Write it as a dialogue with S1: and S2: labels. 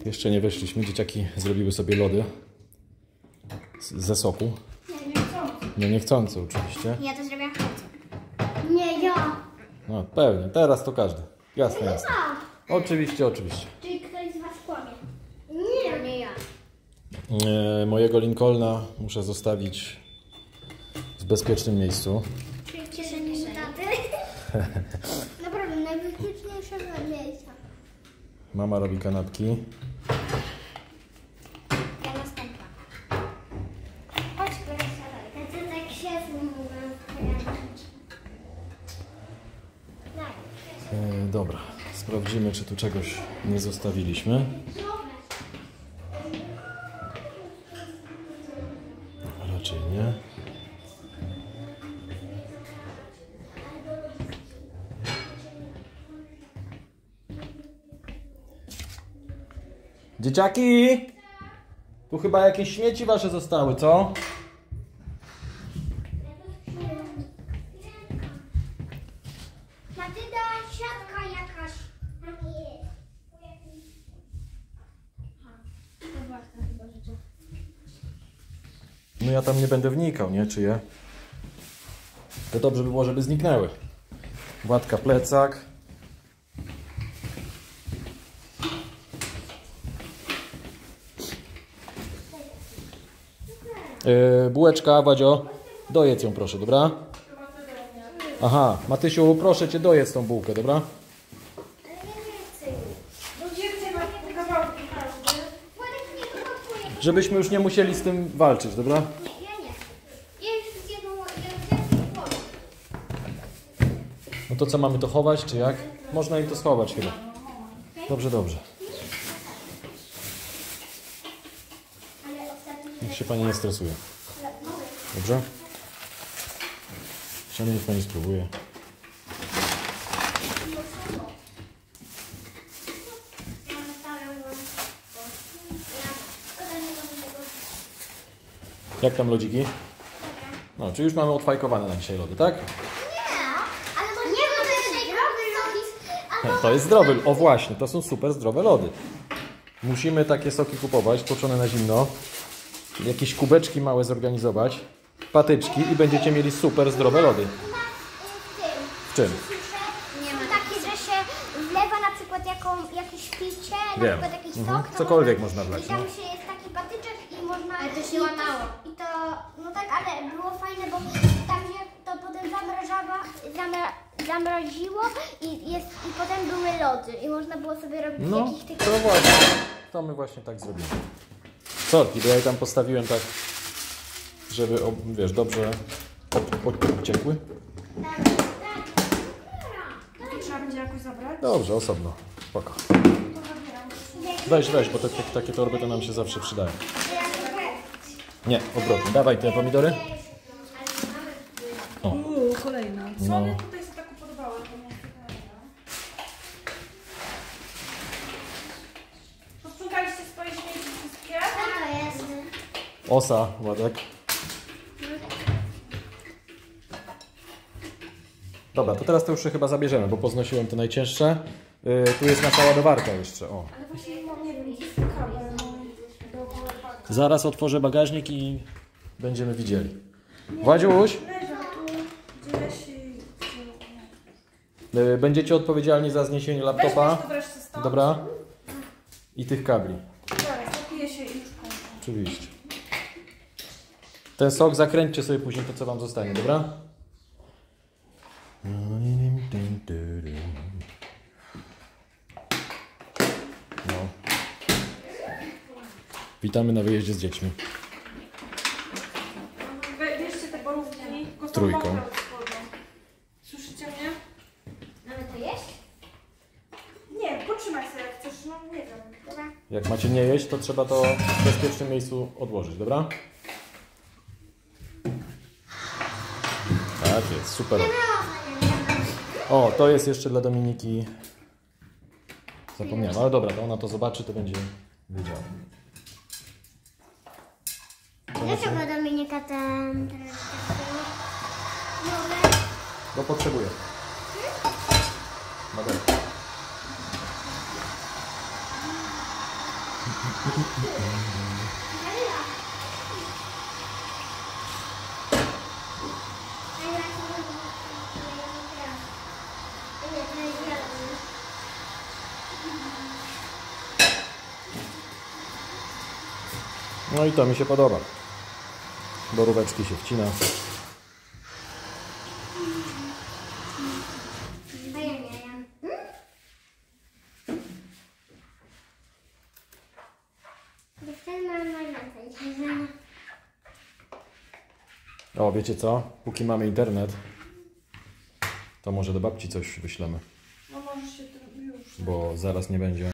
S1: Jeszcze nie weszliśmy. Dzieciaki zrobiły sobie lody ze soku. Nie niechcący oczywiście.
S2: Ja to zrobię chcący. Nie ja.
S1: No pewnie, teraz to każdy. Jasne, jasne. Oczywiście, oczywiście.
S2: Czyli ktoś z was kłamie. Nie ja.
S1: Mojego Lincolna muszę zostawić w bezpiecznym miejscu.
S2: Czyli w kieszeni taty. Naprawdę, najbezpieczniejszego miejsca.
S1: Mama robi kanapki.
S2: Ja następna. Chodź, proszę. Ja to tak się
S1: Dobra, sprawdzimy, czy tu czegoś nie zostawiliśmy. Raczej nie. Dzieciaki! Tu chyba jakieś śmieci wasze zostały, co?
S2: Matyda, siatka jakaś.
S1: No ja tam nie będę wnikał, nie? Czy je? To dobrze by było, żeby zniknęły. Władka plecak. Bułeczka, Wadzio. Dojedz ją proszę, dobra? Aha, Matysiu, proszę cię, dojedz tą bułkę, dobra? Żebyśmy już nie musieli z tym walczyć, dobra?
S2: Ja nie. Ja już zjadłam.
S1: No to co, mamy to chować, czy jak? Można im to schować chyba. Dobrze, dobrze. Niech się pani nie stresuje. Dobrze? Sianie, niech pani spróbuje. Jak tam lodziki? No, czy już mamy odfajkowane na dzisiaj lody, tak? To jest zdrowy. O właśnie, to są super zdrowe lody. Musimy takie soki kupować, tłoczone na zimno. Jakieś kubeczki małe zorganizować. Patyczki i będziecie mieli super zdrowe lody. W czym?
S2: Są takie, że się wlewa na przykład jakieś picie, na
S1: Wiem.
S2: przykład jakiś sok. to
S1: Cokolwiek można wlać,
S2: I tam
S1: no.
S2: się jest taki patyczek i można...
S3: Ale to się łamało.
S2: I to, no tak, ale było fajne, bo tam się to potem zamroziło i potem były lody. I można było sobie robić
S1: No,
S2: jakiś tych...
S1: to właśnie. To my właśnie tak zrobimy. Sorki, bo ja je tam postawiłem tak, żeby, wiesz, dobrze ciekły.
S3: To trzeba będzie jakoś zabrać?
S1: Dobrze, osobno. Spoko. Weź, bo takie torby to nam się zawsze przydają. Nie, odwrotnie. Dawaj te pomidory. O.
S3: Kolejna. Co
S1: No.
S3: one tutaj się tak upodobały? Posprzątaliście swoje śmieci wszystkie?
S2: Co to jest?
S1: Osa, Władek. Dobra, to teraz to już się chyba zabierzemy, bo poznosiłem te najcięższe. Tu jest nasza ładowarka jeszcze. O.
S3: Ale właśnie nie wiem, gdzie jest kabel.
S1: Zaraz otworzę bagażnik i będziemy widzieli. Władziuś,
S3: Leżał tu gdzieś i...
S1: będziecie odpowiedzialni za zniesienie laptopa.
S3: Weź to wreszcie stąd.
S1: Dobra? I tych kabli.
S3: Zaraz, napiję się i już kończę.
S1: Oczywiście. Ten sok zakręćcie sobie później to, co wam zostanie, dobra? No. Witamy na wyjeździe z dziećmi.
S3: Bierzcie te borówki. tylko są
S1: Trójką.
S3: mokre od spodu. Słyszycie mnie?
S2: Mamy to jeść?
S3: Nie, potrzymaj sobie jak chcesz, no nie wiem.
S2: Dobra.
S1: Jak macie nie jeść, to trzeba to w bezpiecznym miejscu odłożyć, dobra? Tak jest, super. O, to jest jeszcze dla Dominiki. Zapomniałem, ale dobra, to ona to zobaczy, to będzie wiedziała.
S2: Dlaczego Dominika ten...
S1: Bo potrzebuję. Dobra. No i to mi się podoba. Boróweczki się wcina. O, wiecie co? Póki mamy internet, to może do babci coś wyślemy,
S3: No możesz się tu już.
S1: bo zaraz nie będzie.